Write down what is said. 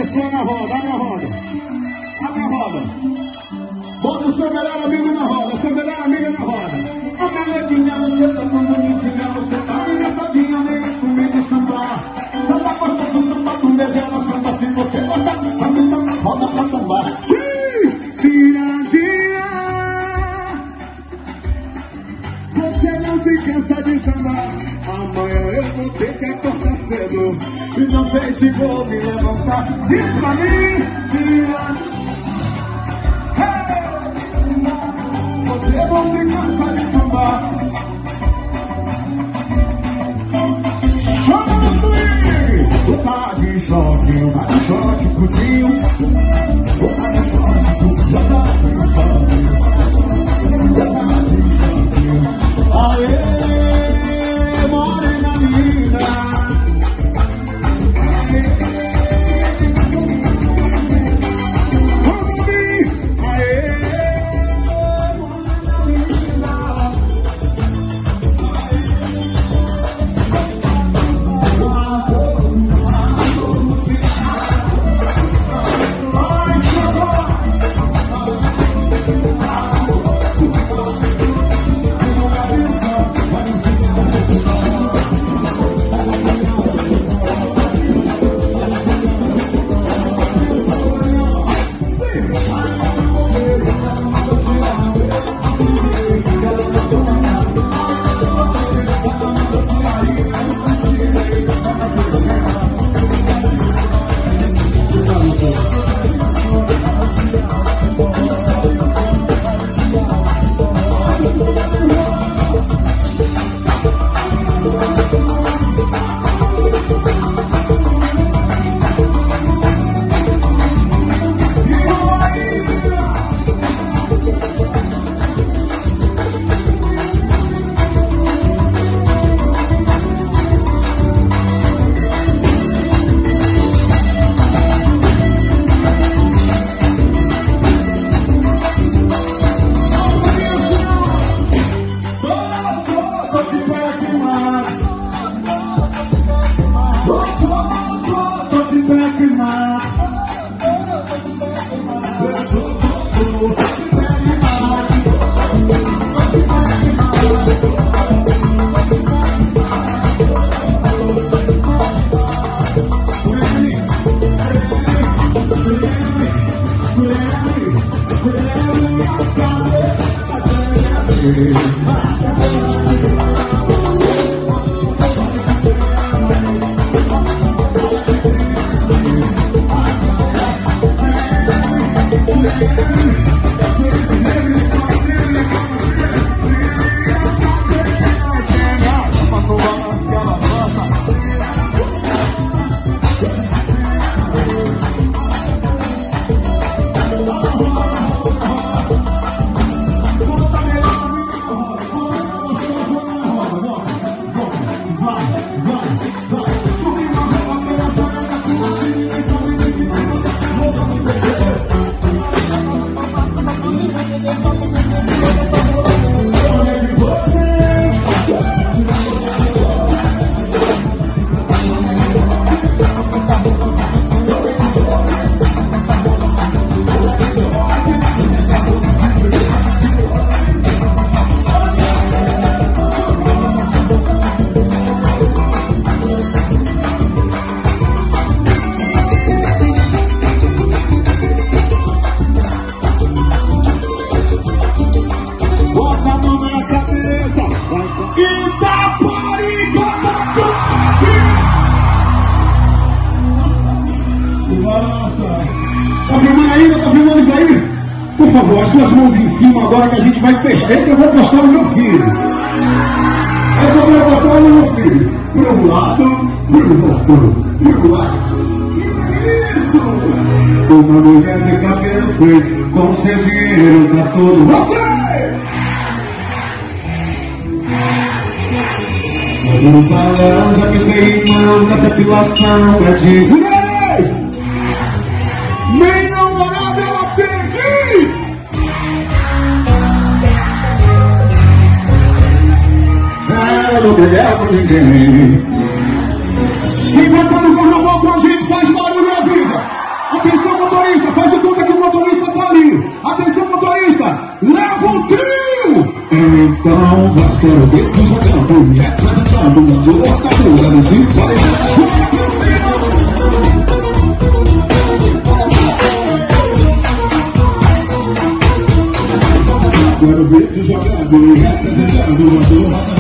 pessoa na roda, abre a roda. Abre a roda. Bota o seu melhor amigo na roda, seu melhor amiga na roda. A meleguinha, você tá tão bonitinha, você tá engraçadinha, nem comigo sambar. Samba gostoso, samba com bebê, samba se você gosta de samba, então roda pra sambar. Tiradinha, você não se cansa de sambar. Amanhã eu vou ter que acordar cedo e não sei se vou me levantar. Diz pra mim, tiradinha. Você não se cansa de sambar. Chama no swing. O cara de choque, o cara de choque, curtinho. O cara de choque, curtinho. Aê, morena linda. As duas mãos em cima agora que a gente vai fechar. Esse eu vou postar no meu filho. Esse eu vou postar no meu filho. Pro lado, pro lado. Que isso? Uma mulher de cabelo preto com seu dinheiro pra todo você. No salão já pensei em mão da depilação pra ti. Nem namorada eu perdi. Eu não ganhar pra ninguém. Quem vai para o carnaval com a gente faz barulho e avisa. Então vai ser o que tu jogando, representando uma locadora de qualidade. Quero ver tu jogando, representando uma